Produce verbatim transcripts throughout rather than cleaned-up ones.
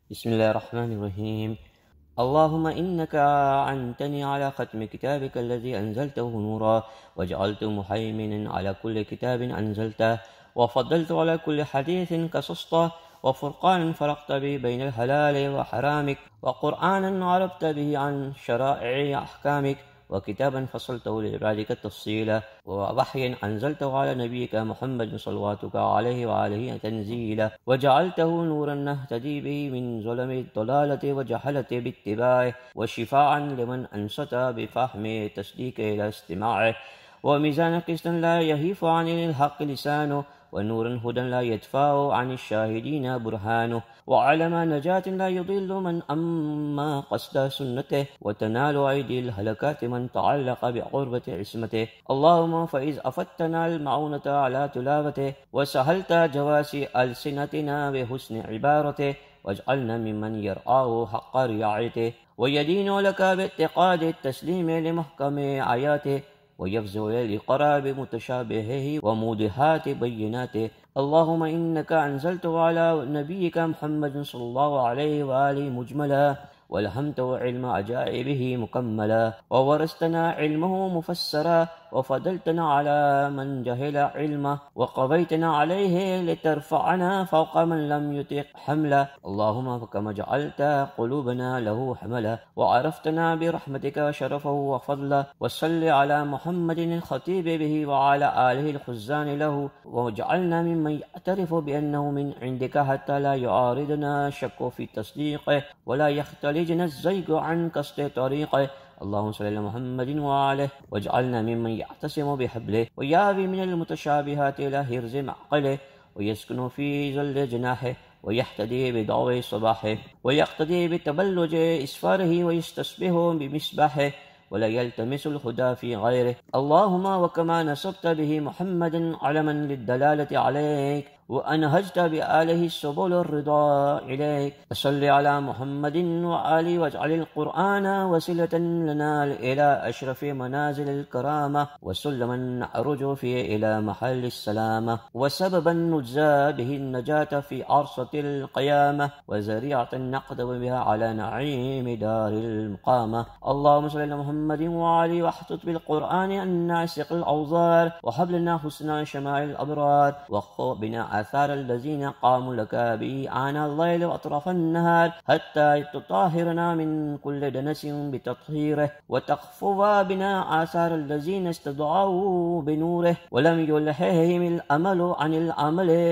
بسم الله الرحمن الرحيم. اللهم إنك أعنتني على ختم كتابك الذي أنزلته نورا، وجعلت مهيمنا على كل كتاب أنزلته، وفضلت على كل حديث قصصته، وفرقانا فرقت به بين الحلال وحرامك، وقرآنا عرفت به عن شرائع أحكامك، وكتابا فصلته لعبادك التفصيلا، ووحيا أنزلته على نبيك محمد صلواتك عليه وآله تنزيلا، وجعلته نورا نهتدي به من ظلم الضلالة وجهلة باتباعه، وشفاعا لمن أنصت بفهم تصديق إلى استماعه، وميزان قسط لا يهيف عن الحق لسانه، ونورا هدى لا يدفع عن الشاهدين برهانه، وعلما نجاة لا يضل من أما قصد سنته، وتنال أيدي الهلكات من تعلق بعربة عصمته. اللهم فإذ أفدتنا المعونة على تلاوته، وسهلت جواسي ألسنتنا بحسن عبارته، واجعلنا ممن يرآه حق رعايته، ويدين لك باعتقاد التسليم لمحكم آياته، ويفزع للإقرار بمتشابهه وموضحات بيناته. اللهم إنك أنزلته على نبيك محمد صلى الله عليه وآله مجملا، والهمته علم عجائبه مكملا، وورثتنا علمه مفسرا، وفضلتنا على من جهل علمه، وقضيتنا عليه لترفعنا فوق من لم يطق حملا. اللهم فكما جعلت قلوبنا له حملا، وعرفتنا برحمتك شرفه وفضله، وصل على محمد الخطيب به وعلى آله الخزان له، وجعلنا ممن يعترف بأنه من عندك حتى لا يعارضنا الشك في تصديقه، ولا يختلجنا الزيغ عن قصد طريقه. اللهم صل على محمد وآله، واجعلنا ممن يعتصم بحبله، ويابي من المتشابهات إلى هرز معقله، ويسكن في ظل جناحه، ويهتدي بضوء صباحه، ويقتدي بتبلج إسفاره، ويستصبح بمصباحه، ولا يلتمس الهدى في غيره. اللهم وكما نصبت به محمدا علما للدلالة عليك، وأنهجت بآله السبل الرضا إليك، فصل على محمد وآله، واجعل القرآن وسيلة لنا إلى أشرف منازل الكرامة، وسلما نعرج فيه إلى محل السلامة، وسببا نجزى به النجاة في عرصة القيامة، وزريعة نقدم بها على نعيم دار المقامة. اللهم صل على محمد وآله، واحتط بالقرآن أن نعسق الأوزار، وهب لنا حسن شمائل الأبرار، وخذ بنا آثار الذين قاموا لك به آناء الليل وأطراف النهار، حتى تطهرنا من كل دنس بتطهيره، وتخفوا بنا آثار الذين استضعوا بنوره، ولم يلههم الأمل عن العمل،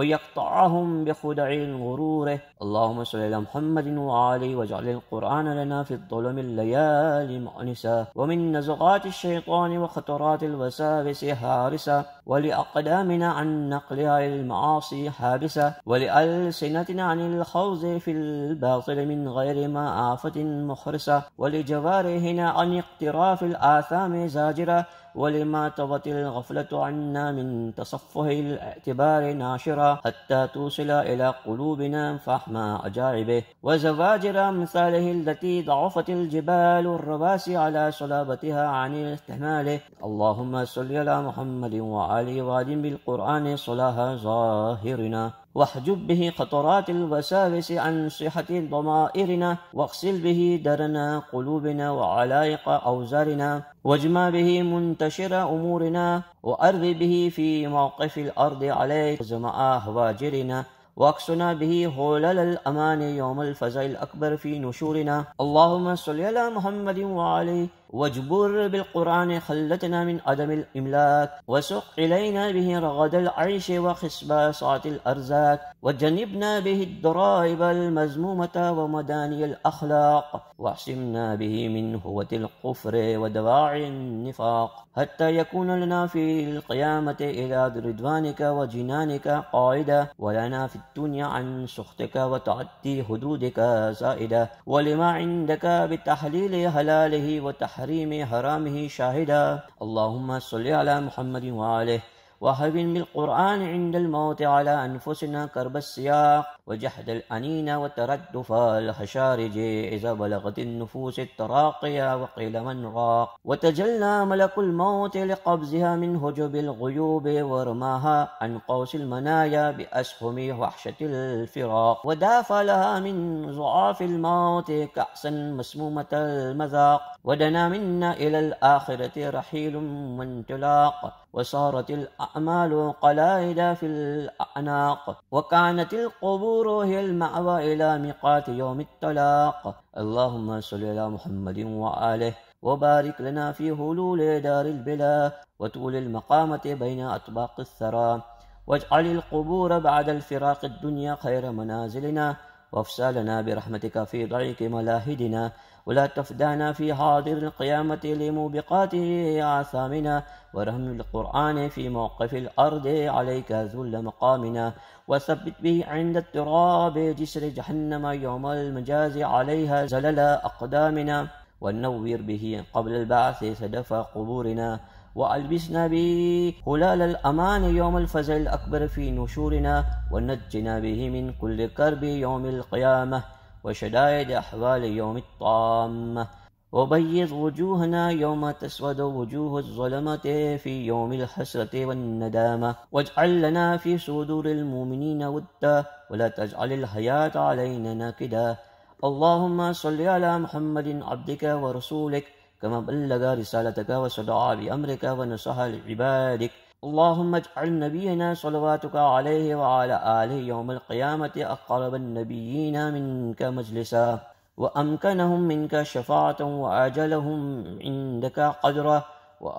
ويقطعهم بخدع غروره. اللهم صل على محمد وآله، واجعل القرآن لنا في الظلم الليالي مؤنسا، ومن نزغات الشيطان وخطرات الوساوس هارسا، ولأقدامنا عن نقلها المعاصي حابسا، ولألسنتنا عن الخوض في الباطل من غير ما آفة محرسة، ولجوارحنا عن اقتراف الآثام زاجرة، ولما طوت الغفلة عنا من تصفه الاعتبار ناشرا، حتى توصل إلى قلوبنا فهم عجائبه، وزواجر أمثاله التي ضعفت الجبال الرواسي على صلابتها عن الاحتمال. اللهم صل على محمد وآله، وادم بالقرآن صلاح ظاهرنا، واحجب به خطرات الوساوس عن صحة ضمائرنا، واغسل به درنا قلوبنا وعلائق أوزارنا، واجمع به منتشر أمورنا، وأرض به في موقف الأرض عليك زماء هواجرنا، واكسنا به هولل الأمان يوم الفزع الأكبر في نشورنا. اللهم صل على محمد وآله، واجبر بالقرآن خلتنا من عدم الإملاك، وسق إلينا به رغد العيش وخصباصات الأرزاق، وجنبنا به الضرائب المزمومة ومداني الأخلاق، واعصمنا به من هوة الكفر ودواعي النفاق، حتى يكون لنا في القيامة إلى رضوانك وجنانك قائدا، ولنا في الدنيا عن سخطك وتعدي حدودك زائدا، ولما عندك بتحليل حلاله وتحريم حرامه شاهدا. اللهم صل على محمد وآله، وهون بالقرآن عند الموت على أنفسنا كرب السياق وجحد الأنين وتردف الخشارج إذا بلغت النفوس التراقية وقيل من راق، وتجلى ملك الموت لقبضها من هجب الغيوب ورماها عن قوس المنايا بأسهم وحشة الفراق، ودافى لها من ضعاف الموت كأسا مسمومة المذاق، ودنا منا إلى الآخرة رحيل وانطلاق، وصارت الأعمال قلائد في الأعناق، وكانت القبور هي المأوى إلى ميقات يوم الطلاق. اللهم صل على محمد وآله وبارك لنا في هلول دار البلا وطول المقامة بين أطباق الثرى، واجعل القبور بعد الفراق الدنيا خير منازلنا، وافسالنا برحمتك في ضيق ملاهدنا، ولا تفدعنا في حاضر القيامة لموبقات آثامنا، ورحم القرآن في موقف الأرض عليك ذل مقامنا، وثبت به عند التراب جسر جهنم يوم المجاز عليها زلل أقدامنا، ونور به قبل البعث سدف قبورنا، وألبسنا به هلال الأمان يوم الفزع الأكبر في نشورنا، ونجنا به من كل كرب يوم القيامة وشدائد أحوال يوم الطامة، وبيض وجوهنا يوم تسود وجوه الظلمة في يوم الحسرة والندامة، واجعل لنا في صدور المؤمنين ودا، ولا تجعل الحياة علينا ناكدا. اللهم صل على محمد عبدك ورسولك كما بلغ رسالتك وصدع بأمرك ونصح لعبادك. اللهم اجعل نبينا صلواتك عليه وعلى آله يوم القيامة أقرب النبيين منك مجلسا، وأمكنهم منك شفاعة، وأجلهم عندك قدرا،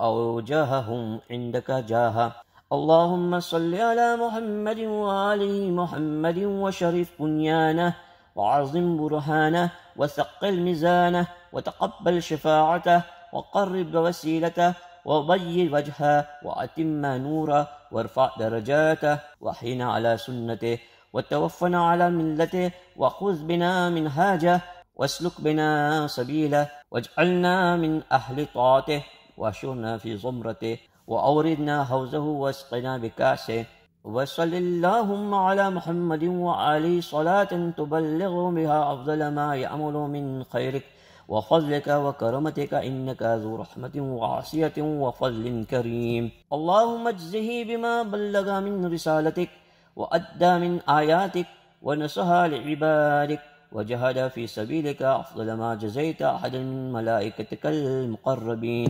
وأوجههم عندك جاها. اللهم صل على محمد وآله محمد وشرف بنيانه، وعظم برهانه، وثقل ميزانه، وتقبل شفاعته، وقرب وسيلته، وبيض وجهه، وأتم نوره، وارفع درجاته، وحين على سنته، وتوفنا على ملته، وخذ بنا منهاجه، واسلك بنا سبيله، واجعلنا من أهل طاعته، واشرنا في زمرته، وأوردنا حوزه واسقنا بكأسه. وصل اللهم على محمد وآله صلاة تبلغ بها أفضل ما يأمل من خيرك وفضلك وكرمتك، إنك ذو رحمة وعافية وفضل كريم. اللهم اجزه بما بلغ من رسالتك وأدى من آياتك ونصح لعبادك وجهد في سبيلك أفضل ما جزيت أحدا من ملائكتك المقربين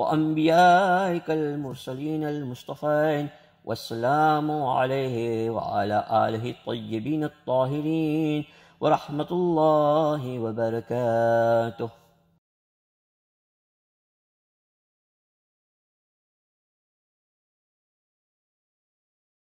وأنبيائك المرسلين المصطفين، والسلام عليه وعلى آله الطيبين الطاهرين، ورحمة الله وبركاته.